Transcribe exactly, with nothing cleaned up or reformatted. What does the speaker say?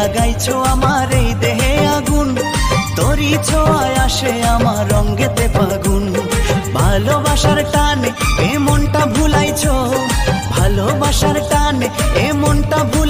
লাগাইছো আমার এই দেহে আগুন, তোরই ছোঁয়ায় আসে আমার রঙ্গেতে ফাগুন। ভালোবাসার টানে এ মনটা ভুলাইছো, ভালোবাসার টানে